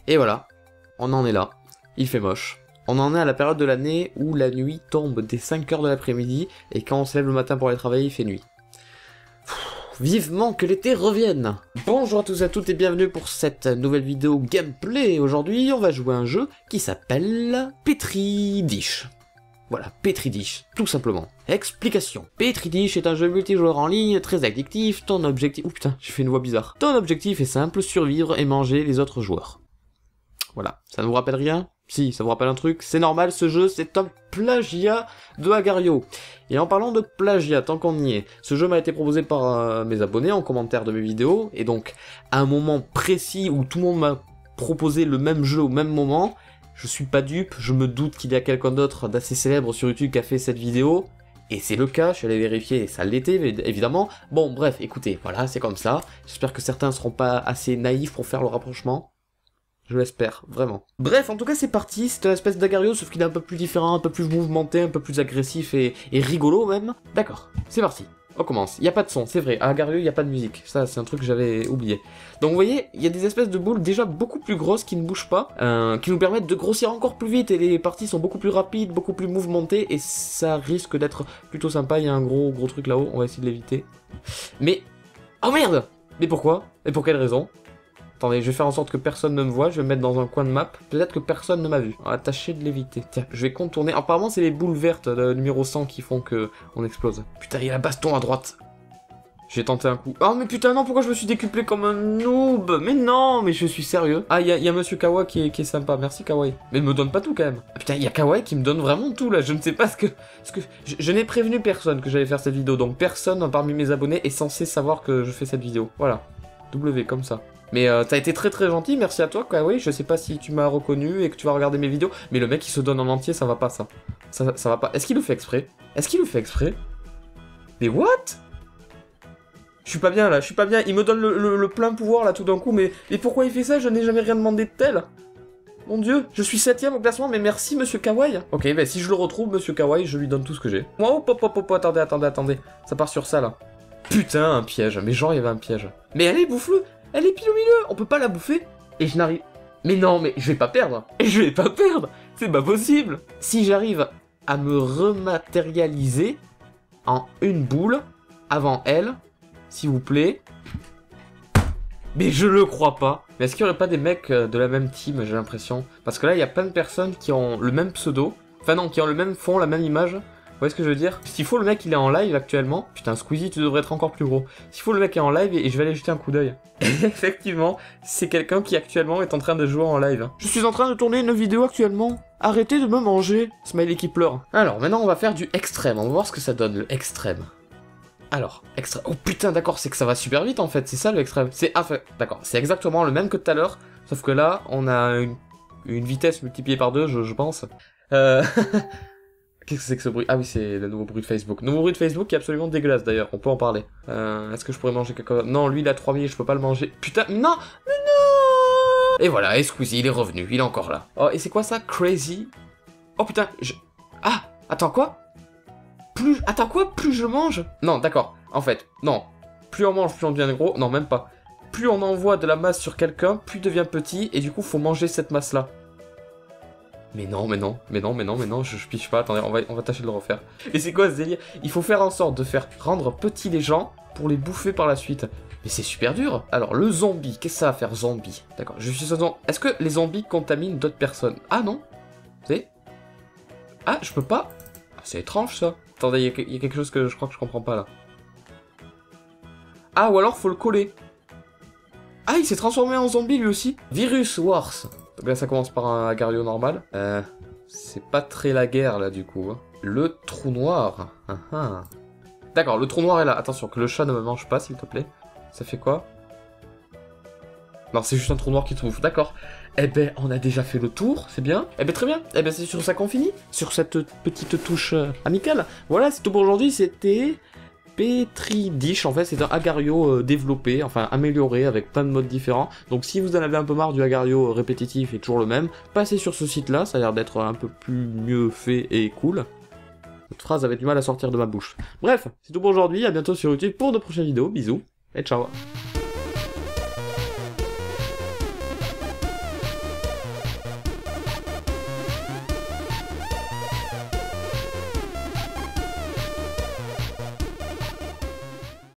Et voilà, on en est là. Il fait moche. On en est à la période de l'année où la nuit tombe dès 5h de l'après-midi, et quand on se lève le matin pour aller travailler, il fait nuit. Vivement que l'été revienne. Bonjour à tous et à toutes et bienvenue pour cette nouvelle vidéo gameplay. Aujourd'hui, on va jouer à un jeu qui s'appelle Petri Dish. Voilà, Petri Dish, tout simplement. Explication. Petri Dish est un jeu multijoueur en ligne très addictif. Ton objectif... Oh putain, j'ai fait une voix bizarre. Ton objectif est simple, survivre et manger les autres joueurs. Voilà, ça ne vous rappelle rien ? Si, ça vous rappelle un truc, c'est normal, ce jeu c'est un plagiat de Agar.io. Et en parlant de plagiat, tant qu'on y est, ce jeu m'a été proposé par mes abonnés en commentaire de mes vidéos, et donc à un moment précis où tout le monde m'a proposé le même jeu au même moment, je suis pas dupe, je me doute qu'il y a quelqu'un d'autre d'assez célèbre sur YouTube qui a fait cette vidéo, et c'est le cas, je suis allé vérifier, et ça l'était évidemment. Bon bref, écoutez, voilà, c'est comme ça, j'espère que certains seront pas assez naïfs pour faire le rapprochement. Je l'espère, vraiment. Bref, en tout cas, c'est parti. C'est une espèce d'Agar.io, sauf qu'il est un peu plus différent, un peu plus mouvementé, un peu plus agressif et rigolo, même. D'accord, c'est parti. On commence. Il n'y a pas de son, c'est vrai. À Agar.io, il n'y a pas de musique. Ça, c'est un truc que j'avais oublié. Donc, vous voyez, il y a des espèces de boules déjà beaucoup plus grosses qui ne bougent pas, qui nous permettent de grossir encore plus vite, et les parties sont beaucoup plus rapides, beaucoup plus mouvementées, et ça risque d'être plutôt sympa. Il y a un gros truc là-haut, on va essayer de l'éviter. Mais... Oh merde! Mais pourquoi? Et pour quelle raison? Attendez, je vais faire en sorte que personne ne me voit, je vais me mettre dans un coin de map, peut-être que personne ne m'a vu. On va tâcher de l'éviter. Tiens, je vais contourner. Apparemment, c'est les boules vertes de numéro 100 qui font que on explose. Putain, il y a la baston à droite. J'ai tenté un coup. Oh mais putain non, pourquoi je me suis décuplé comme un noob? Mais non, mais je suis sérieux. Ah, il y a Monsieur Kawaii qui est sympa, merci Kawaii. Mais il me donne pas tout quand même. Ah, putain, il y a Kawaii qui me donne vraiment tout là, je ne sais pas ce que... Je n'ai prévenu personne que j'allais faire cette vidéo, donc personne parmi mes abonnés est censé savoir que je fais cette vidéo. Voilà, W comme ça. Mais t'as été très gentil, merci à toi, Kawaii. Je sais pas si tu m'as reconnu et que tu vas regarder mes vidéos, mais le mec qui se donne en entier, ça va pas ça. Ça va pas. Est-ce qu'il le fait exprès? Est-ce qu'il le fait exprès? Mais what? Je suis pas bien là, je suis pas bien. Il me donne le plein pouvoir là tout d'un coup, mais pourquoi il fait ça? Je n'ai jamais rien demandé de tel. Mon dieu, je suis 7ème au classement, mais merci Monsieur Kawaii. Ok, bah si je le retrouve, Monsieur Kawaii, je lui donne tout ce que j'ai. Oh, hop, attendez. Ça part sur ça là. Putain, un piège. Mais genre, il y avait un piège. Mais allez, bouffe-le. Elle est pile au milieu, on peut pas la bouffer. Et je n'arrive... Mais non, mais je vais pas perdre. Et je vais pas perdre. C'est pas possible. Si j'arrive à me rematérialiser en une boule avant elle, s'il vous plaît. Mais je le crois pas. Mais est-ce qu'il y aurait pas des mecs de la même team, j'ai l'impression? Parce que là, il y a plein de personnes qui ont le même pseudo. Enfin non, qui ont le même fond, la même image. Vous voyez ce que je veux dire? S'il faut, le mec il est en live actuellement. Putain, Squeezie, tu devrais être encore plus gros. S'il faut, le mec est en live et je vais aller jeter un coup d'œil. Effectivement, c'est quelqu'un qui actuellement est en train de jouer en live. Je suis en train de tourner une vidéo actuellement. Arrêtez de me manger. Smiley qui pleure. Alors, maintenant on va faire du extrême. On va voir ce que ça donne, le extrême. Alors, extrême. Oh putain, d'accord, c'est que ça va super vite en fait. C'est ça le extrême. C'est... Ah, d'accord, c'est exactement le même que tout à l'heure. Sauf que là, on a une vitesse multipliée par 2, je pense. Qu'est-ce que c'est que ce bruit? Ah oui, c'est le nouveau bruit de Facebook. Nouveau bruit de Facebook qui est absolument dégueulasse d'ailleurs, on peut en parler. Est-ce que je pourrais manger quelque chose? Non, lui il a 3000, je peux pas le manger. Putain, non! Mais non! Et voilà, et Squeezie, il est revenu, il est encore là. Oh, et c'est quoi ça? Crazy? Oh putain, Ah! Attends, quoi? Attends, quoi? Plus je mange? Non, d'accord, en fait, non. Plus on mange, plus on devient gros. Non, même pas. Plus on envoie de la masse sur quelqu'un, plus il devient petit, et du coup, faut manger cette masse-là. Mais non, je piche pas, attendez, on va tâcher de le refaire. Et c'est quoi ce délire? Il faut faire en sorte de faire rendre petits les gens pour les bouffer par la suite. Mais c'est super dur. Alors, le zombie, qu'est-ce que ça va faire, zombie? D'accord, je suis zombie. Est-ce que les zombies contaminent d'autres personnes? Ah non? C'est... Ah, je peux pas? Ah, c'est étrange ça. Attendez, il y a quelque chose que je crois que je comprends pas là. Ah, ou alors faut le coller. Ah, il s'est transformé en zombie lui aussi. Virus Wars. Donc là, ça commence par un Agar.io normal. C'est pas très la guerre, là, du coup. Hein. Le trou noir. D'accord, le trou noir est là. Attention, que le chat ne me mange pas, s'il te plaît. Ça fait quoi? Non, c'est juste un trou noir qui trouve. D'accord. Eh ben, on a déjà fait le tour, c'est bien. Eh ben, très bien. Eh ben, c'est sur ça qu'on finit. Sur cette petite touche amicale. Voilà, c'est tout pour aujourd'hui. C'était... Petri Dish, en fait c'est un Agar.io développé, enfin amélioré avec plein de modes différents. Donc si vous en avez un peu marre du Agar.io répétitif et toujours le même, passez sur ce site là, ça a l'air d'être un peu plus mieux fait et cool. Cette phrase avait du mal à sortir de ma bouche. Bref, c'est tout pour aujourd'hui, à bientôt sur YouTube pour de prochaines vidéos, bisous et ciao.